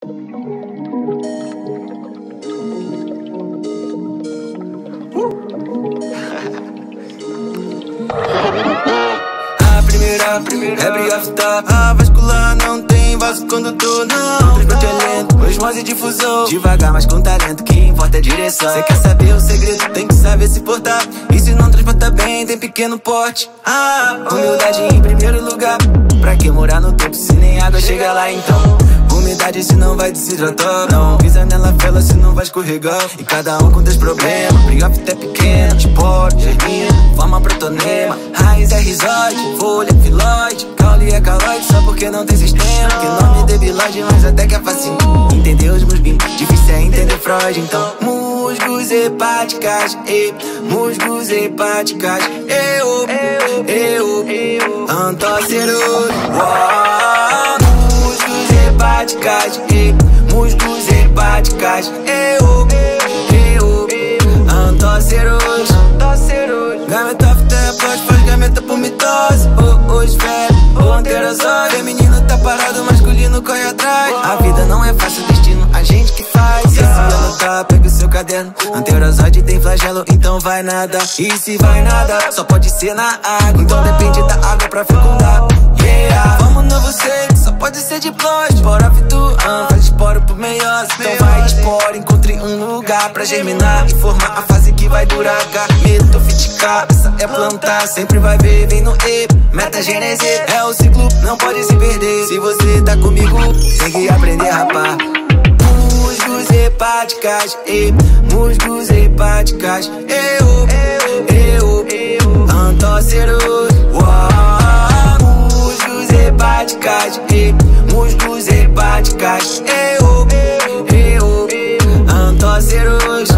Every off top, a vascular não tem vaso condutor, não. Transporte é lento, osmose e difusão. Devagar, mas com talento, que importa é direção. Cê quer saber o segredo, tem que saber se portar. E se não transporta bem, tem pequeno porte. Humildade em primeiro lugar. Pra que morar no topo se nem água chega lá então? Umidade se não vai desidratar, não. Pisa nela, fela se não vai escorregar. E cada um com seus problemas. Brioff é pequeno, esporo, germina, forma protonema. Raiz é rizoide, folha é filóide, caule é caloide, só porque não tem sistema. Que nome debilóide, mas até que é facinho entender os musbim, difícil é entender Freud. Então, musgos hepáticas, musgos hepáticas, antóceros, musgos hepáticas, musgos hepáticas, antóceros, gameta afterplot, faz gameta por mitose, os velhos, anterosóide. Feminino tá parado, masculino corre atrás. A vida não é fácil, destino a gente que faz. Se esse ano tá, pega o seu caderno. Anterosóide tem flagelo, então vai nada. E se vai nada, só pode ser na água. Então depende da água pra fecundar. Vamos novo seco, só pode ser de plot. Esporo faz esporo por meiose. Então vai esporo, encontre um lugar pra germinar e formar a fase que vai durar. Metofiticar, essa é plantar, sempre vai ver, vem no metagênese. É o ciclo, não pode se perder. Se você tá comigo, tem que aprender a rapar. Musgos hepáticas, musgos hepáticas, antóceros, musgos hepáticas, musgos hepáticas, antóceros.